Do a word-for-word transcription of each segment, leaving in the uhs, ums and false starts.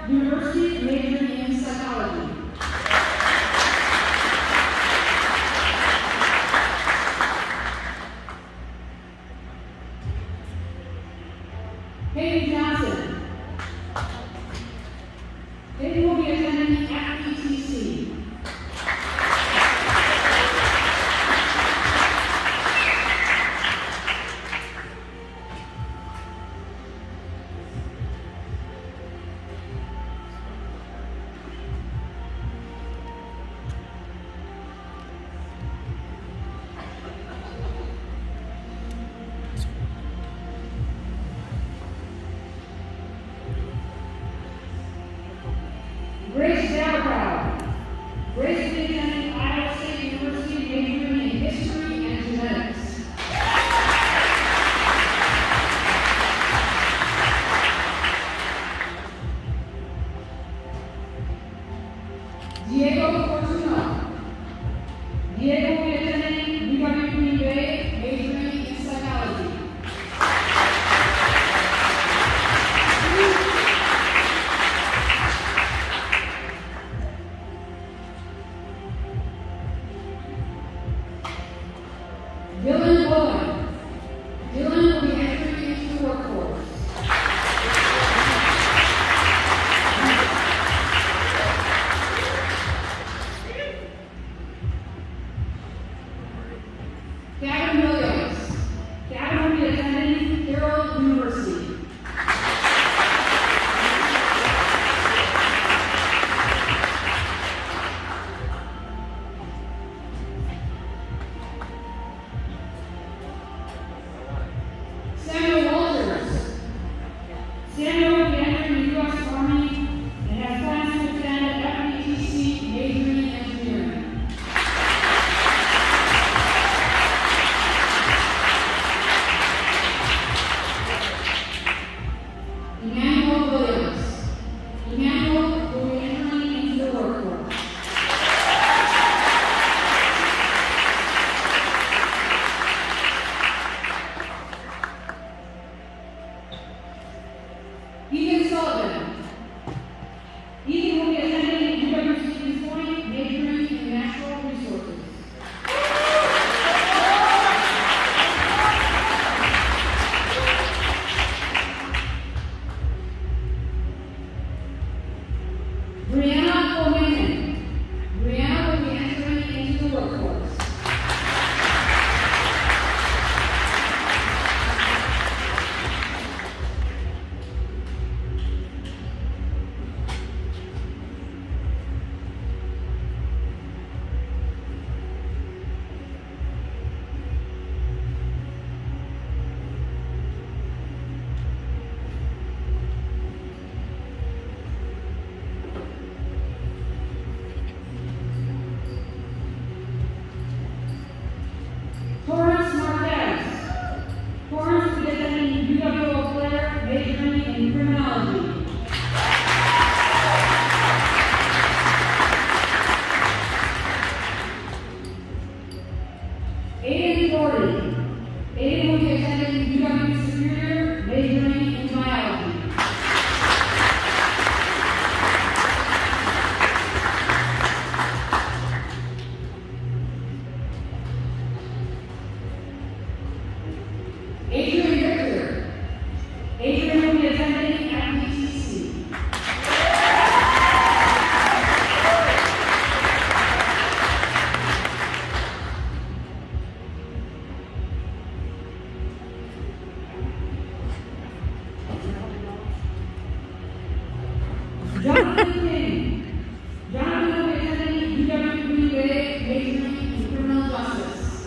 University, majoring in psychology. Hayden Johnson. Hayden will be attending F E T C. Grace Dalbrow. Grace will be attending Iowa State University, majoring in history and genetics. Diego Fortuno. Diego will be attending U W Green Bay, majoring in psychology. Dylan Boyd. Dylan will be entering into the workforce. Gavin Williams. Gavin will be attending Carroll University. Samuel Walters. Samuel will be entering the U S Army and has plans to attend F E T C, majoring in engineering. Emmanuel Williams. Emmanuel will be entering into the workforce. Ethan Sullivan. Ethan will be attending U W Stevens Point, majoring in natural resources. Brianna Coleman. Brianna will be entering into the workforce. Torrance Marquez. Torrance will be attending U W Eau Claire, majoring in criminology. Aiden Doherty. Aiden will be attending U W Superior, majoring in biology. Adrian Victor. Adrian will be attending F E T C. Jonathan King. Jonathan will be attending U W Green Bay, majoring in criminal justice.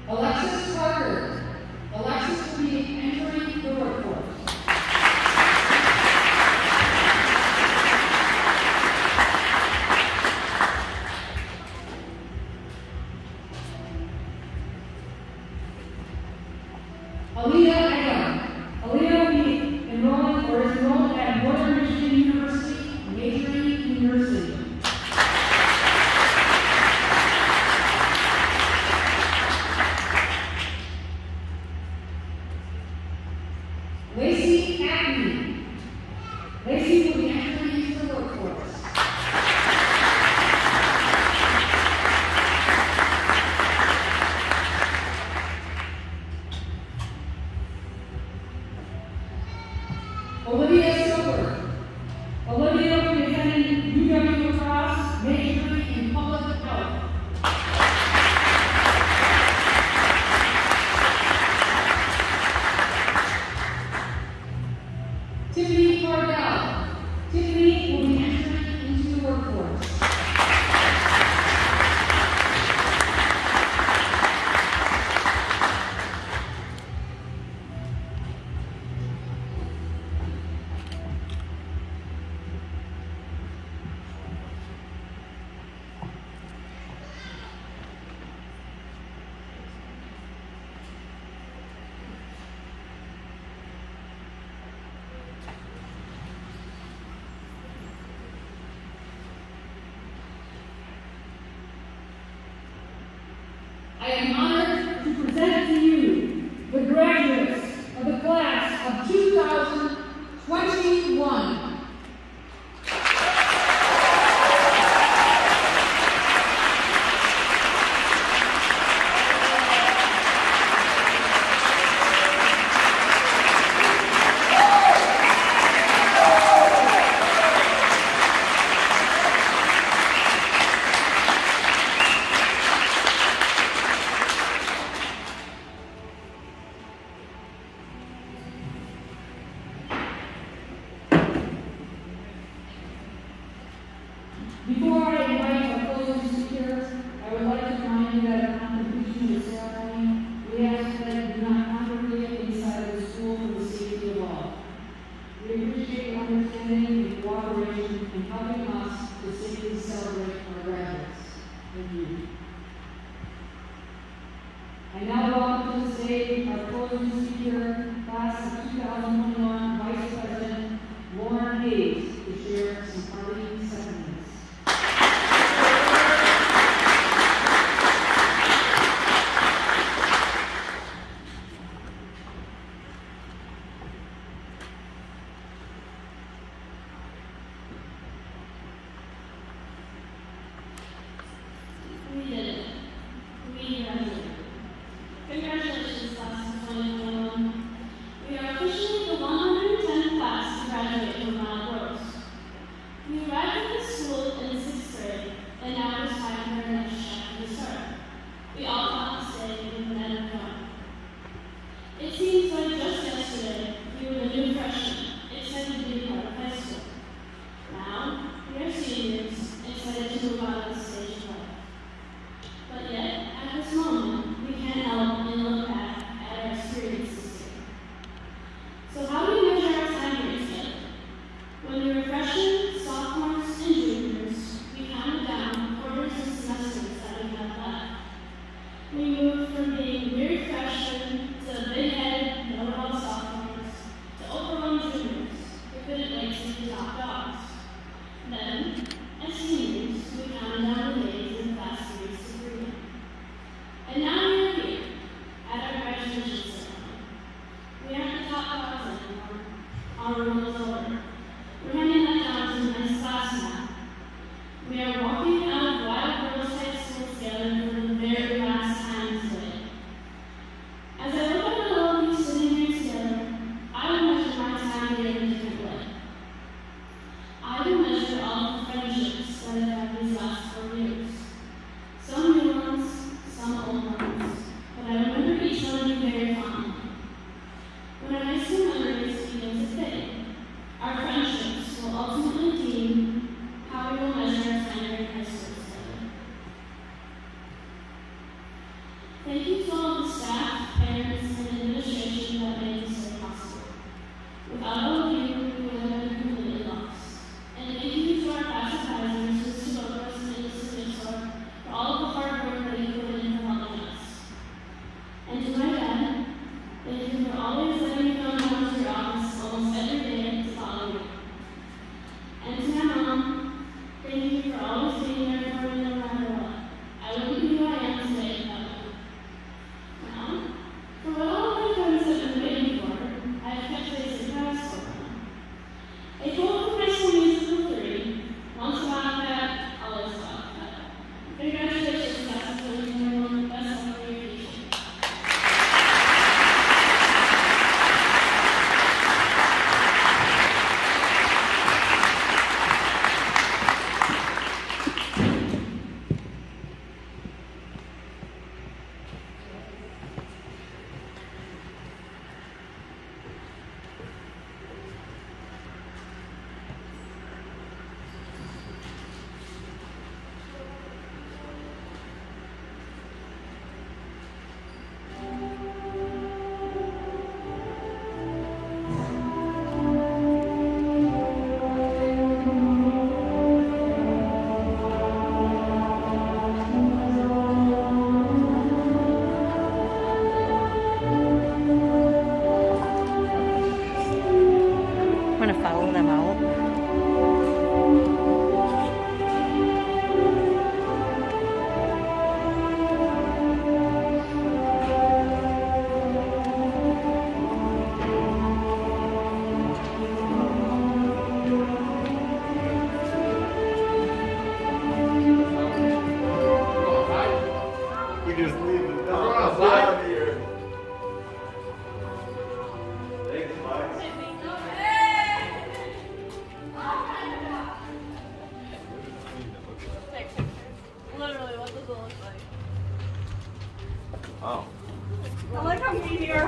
Alexis Carter. Alexis will be entering the workforce. Aaliyah Egan. Aaliyah will be enrolling or is enrolled at Northern Michigan University, majoring in nursing. Lacey Acme. Lacey will be entering into the workforce. Olivia Silver. Olivia will be attending U W Lacrosse, majoring in public health. Tiffany Cardell. Tiffany will be entering into the workforce. I am honored to present to you the graduates of the class of two thousand twenty-one. Before I invite our closing speaker, I would like to remind you that upon completion of the ceremony, we ask that you do not congregate inside of the school for the safety of all. We appreciate your understanding and cooperation in helping us to safely celebrate our graduates. Thank you. I now welcome to the stage our closing speaker, class of two thousand twenty-one Vice President Lauren Hayes, to share some parting sentiments. We did it. We graduated. Congratulations, class of twenty twenty-one. We are officially the one hundred tenth class to graduate from Mount Rose. We arrived at the school in the sixth grade, and now it is time for our next chapter to start. We all thought to stay with an end of fun. It seems like just yesterday we were the new freshmen, excited to be part of high school. Now we are seniors, excited to move out of the stage of life.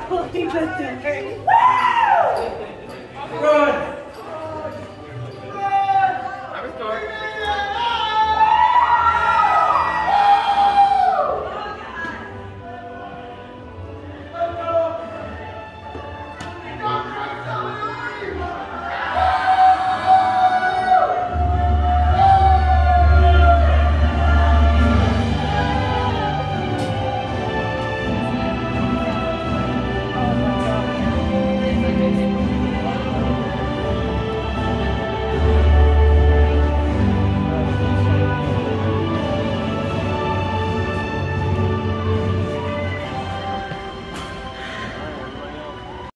holding the door.